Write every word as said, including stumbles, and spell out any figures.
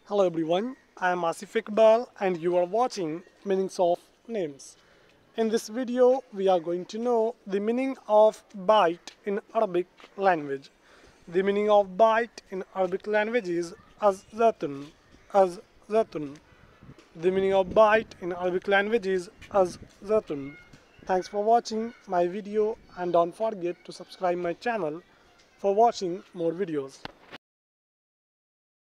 Hello everyone, I am Asif Iqbal and you are watching Meanings of Names. In this video, we are going to know the meaning of bite in Arabic language. The meaning of bite in Arabic language is az-zatun, az-zatun. The meaning of bite in Arabic language is az-zatun. Thanks for watching my video and don't forget to subscribe my channel for watching more videos.